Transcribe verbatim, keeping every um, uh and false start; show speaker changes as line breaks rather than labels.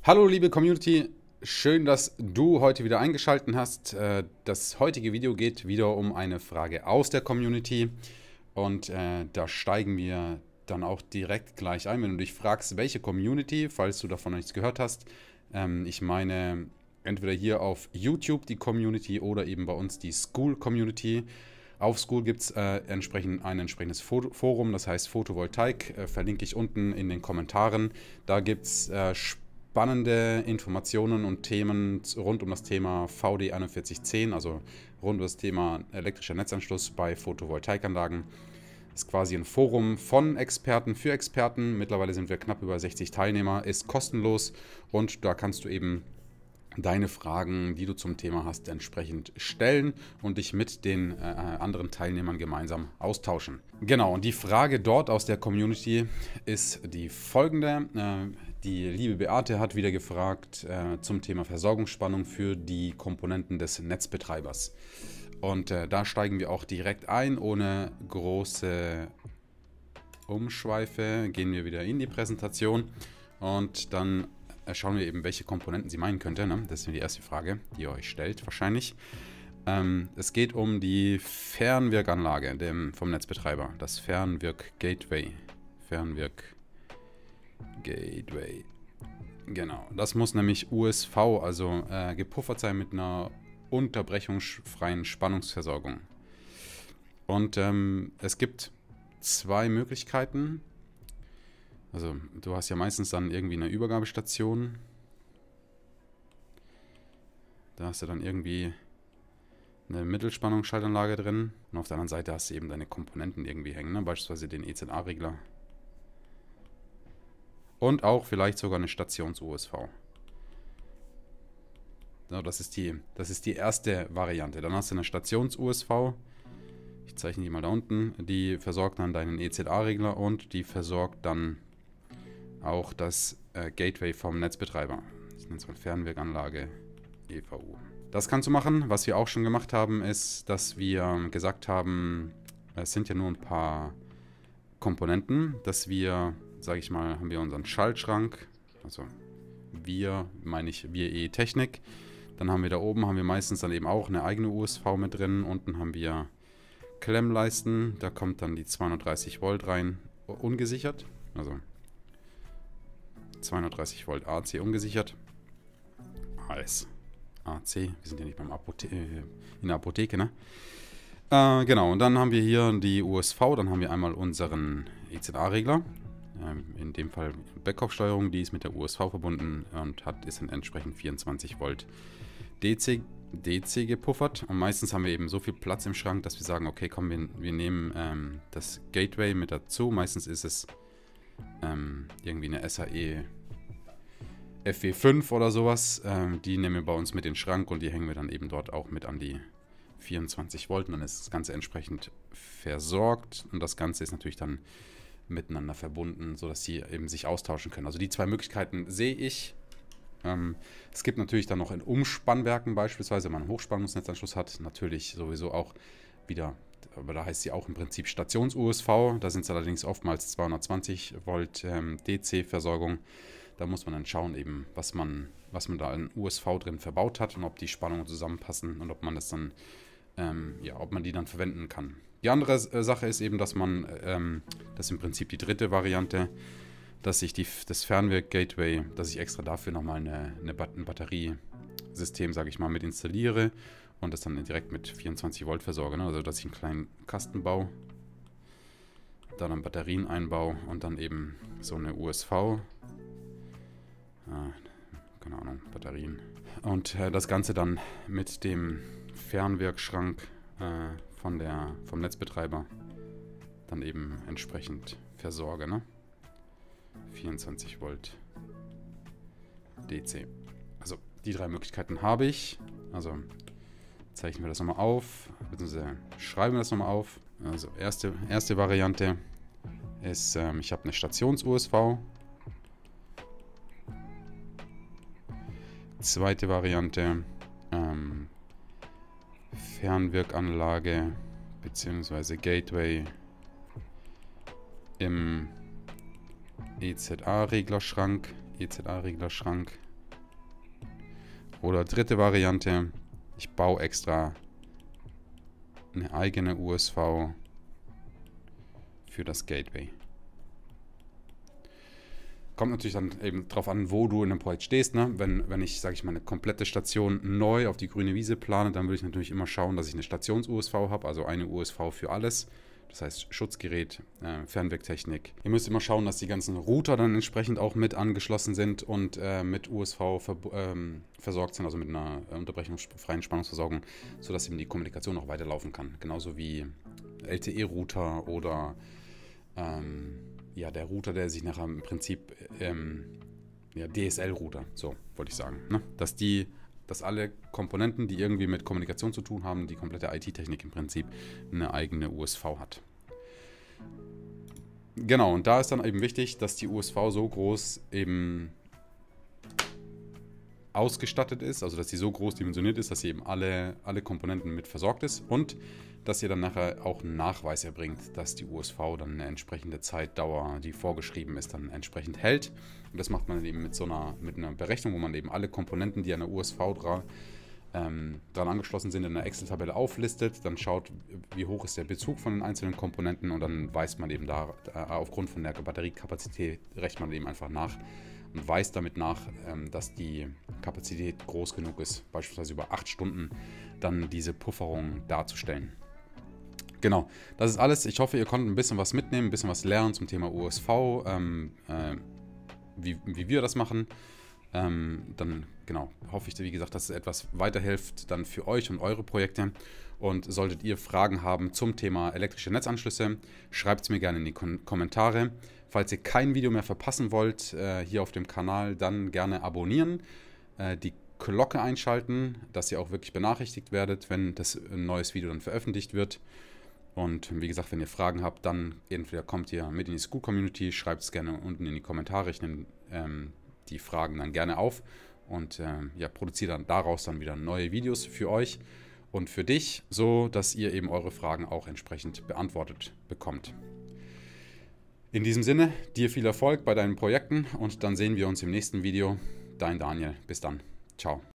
Hallo liebe Community, schön, dass du heute wieder eingeschaltet hast. Äh, Das heutige Video geht wieder um eine Frage aus der Community und äh, da steigen wir dann auch direkt gleich ein, wenn du dich fragst, welche Community, falls du davon noch nichts gehört hast. Ähm, ich meine entweder hier auf YouTube die Community oder eben bei uns die School Community. Auf School gibt es äh, entsprechend ein entsprechendes Forum, das heißt Photovoltaik, äh, verlinke ich unten in den Kommentaren. Da gibt es äh, spannende Informationen und Themen rund um das Thema V D einundvierzig zehn, also rund um das Thema elektrischer Netzanschluss bei Photovoltaikanlagen. Das ist quasi ein Forum von Experten für Experten. Mittlerweile sind wir knapp über sechzig Teilnehmer, ist kostenlos und da kannst du eben deine Fragen, die du zum Thema hast, entsprechend stellen und dich mit den äh, anderen Teilnehmern gemeinsam austauschen. Genau, und die Frage dort aus der Community ist die folgende. Äh, die liebe Beate hat wieder gefragt äh, zum Thema Versorgungsspannung für die Komponenten des Netzbetreibers. Und äh, da steigen wir auch direkt ein, ohne große Umschweife. Gehen wir wieder in die Präsentation und dann schauen wir eben, welche Komponenten sie meinen könnte. Ne? Das ist die erste Frage, die ihr euch stellt wahrscheinlich. Ähm, es geht um die Fernwirkanlage dem, vom Netzbetreiber, das Fernwirk-Gateway. Fernwirk-Gateway. Genau, das muss nämlich U S V, also äh, gepuffert sein mit einer unterbrechungsfreien Spannungsversorgung. Und ähm, es gibt zwei Möglichkeiten. Also du hast ja meistens dann irgendwie eine Übergabestation. Da hast du dann irgendwie eine Mittelspannungsschaltanlage drin. Und auf der anderen Seite hast du eben deine Komponenten irgendwie hängen, ne? Beispielsweise den E Z A-Regler. Und auch vielleicht sogar eine Stations-U S V. So, das ist die, das ist die erste Variante. Dann hast du eine Stations-U S V. Ich zeichne die mal da unten. Die versorgt dann deinen E Z A-Regler und die versorgt dann auch das äh, Gateway vom Netzbetreiber. Ich nenne es mal Fernwirkanlage E V U. Das kannst du machen. Was wir auch schon gemacht haben, ist, dass wir gesagt haben, es sind ja nur ein paar Komponenten, dass wir, sage ich mal, haben wir unseren Schaltschrank, also wir, meine ich, wir E-Technik. Dann haben wir da oben, haben wir meistens dann eben auch eine eigene U S V mit drin. Unten haben wir Klemmleisten, da kommt dann die zweihundertdreißig Volt rein, ungesichert, also zweihundertdreißig Volt A C ungesichert. A S. A C. Wir sind ja nicht beim Apothe äh, in der Apotheke, ne? Äh, genau, und dann haben wir hier die U S V. Dann haben wir einmal unseren E Z A-Regler. Ähm, in dem Fall Backoff-Steuerung. Die ist mit der U S V verbunden und hat, ist dann entsprechend vierundzwanzig Volt D C, D C gepuffert. Und meistens haben wir eben so viel Platz im Schrank, dass wir sagen, okay, komm, wir, wir nehmen ähm, das Gateway mit dazu. Meistens ist es ähm, irgendwie eine S A E F W fünf oder sowas. Ähm, die nehmen wir bei uns mit in den Schrank und die hängen wir dann eben dort auch mit an die vierundzwanzig Volt. Und dann ist das Ganze entsprechend versorgt. Und das Ganze ist natürlich dann miteinander verbunden, sodass sie eben sich austauschen können. Also die zwei Möglichkeiten sehe ich. Ähm, es gibt natürlich dann noch in Umspannwerken beispielsweise, wenn man einen Hochspannungsnetzanschluss hat, natürlich sowieso auch wieder, aber da heißt sie auch im Prinzip Stations-U S V. Da sind es allerdings oftmals zweihundertzwanzig Volt ähm, D C-Versorgung. Da muss man dann schauen, eben, was man, was man da in U S V drin verbaut hat und ob die Spannungen zusammenpassen und ob man das dann, ähm, ja, ob man die dann verwenden kann. Die andere äh, Sache ist eben, dass man, ähm, das ist im Prinzip die dritte Variante, dass ich die, das Fernwirk-Gateway, dass ich extra dafür nochmal eine, eine Bat ein Batteriesystem, sage ich mal, mit installiere und das dann direkt mit vierundzwanzig Volt versorge. Ne? Also, dass ich einen kleinen Kasten baue, da dann Batterien einbaue und dann eben so eine U S V. Ah, keine Ahnung, Batterien. Und äh, das Ganze dann mit dem Fernwirkschrank äh, von der, vom Netzbetreiber dann eben entsprechend versorge. Ne? vierundzwanzig Volt D C. Also die drei Möglichkeiten habe ich. Also zeichnen wir das nochmal auf, beziehungsweise schreiben wir das nochmal auf. Also erste, erste Variante ist, ähm, ich habe eine Stations-U S V. Zweite Variante, ähm, Fernwirkanlage bzw. Gateway im E Z A-Reglerschrank, E Z A-Reglerschrank Oder dritte Variante, ich baue extra eine eigene U S V für das Gateway. Kommt natürlich dann eben drauf an, wo du in einem Projekt stehst. Ne? Wenn, wenn ich, sage ich mal, eine komplette Station neu auf die grüne Wiese plane, dann würde ich natürlich immer schauen, dass ich eine Stations-U S V habe, also eine U S V für alles. Das heißt Schutzgerät, äh, Fernwegtechnik. Ihr müsst immer schauen, dass die ganzen Router dann entsprechend auch mit angeschlossen sind und äh, mit U S V ver ähm, versorgt sind, also mit einer unterbrechungsfreien Spannungsversorgung, sodass eben die Kommunikation auch weiterlaufen kann. Genauso wie L T E-Router oder ähm, ja, der Router, der sich nachher im Prinzip ähm, ja, D S L-Router, so wollte ich sagen, ne? Dass die dass alle Komponenten, die irgendwie mit Kommunikation zu tun haben, die komplette I T-Technik im Prinzip, eine eigene U S V hat. Genau, und da ist dann eben wichtig, dass die U S V so groß eben ausgestattet ist, also dass sie so groß dimensioniert ist, dass sie eben alle, alle Komponenten mit versorgt ist und dass ihr dann nachher auch einen Nachweis erbringt, dass die U S V dann eine entsprechende Zeitdauer, die vorgeschrieben ist, dann entsprechend hält. Und das macht man dann eben mit so einer, mit einer Berechnung, wo man eben alle Komponenten, die an der U S V dran, ähm, dran angeschlossen sind, in einer Excel-Tabelle auflistet, dann schaut, wie hoch ist der Bezug von den einzelnen Komponenten und dann weiß man eben da, äh, aufgrund von der Batteriekapazität, rechnet man eben einfach nach und weist damit nach, ähm, dass die Kapazität groß genug ist, beispielsweise über acht Stunden dann diese Pufferung darzustellen. Genau, das ist alles. Ich hoffe, ihr konntet ein bisschen was mitnehmen, ein bisschen was lernen zum Thema U S V, ähm, äh, wie, wie wir das machen. Ähm, dann, genau, hoffe ich, wie gesagt, dass es etwas weiterhilft dann für euch und eure Projekte. Und solltet ihr Fragen haben zum Thema elektrische Netzanschlüsse, schreibt es mir gerne in die Kom Kommentare. Falls ihr kein Video mehr verpassen wollt, äh, hier auf dem Kanal, dann gerne abonnieren, äh, die Glocke einschalten, dass ihr auch wirklich benachrichtigt werdet, wenn das ein neues Video dann veröffentlicht wird. Und wie gesagt, wenn ihr Fragen habt, dann entweder kommt ihr mit in die School-Community, schreibt es gerne unten in die Kommentare. Ich nehme ähm, die Fragen dann gerne auf und ähm, ja, produziere dann daraus dann wieder neue Videos für euch und für dich, so dass ihr eben eure Fragen auch entsprechend beantwortet bekommt. In diesem Sinne, dir viel Erfolg bei deinen Projekten und dann sehen wir uns im nächsten Video. Dein Daniel. Bis dann. Ciao.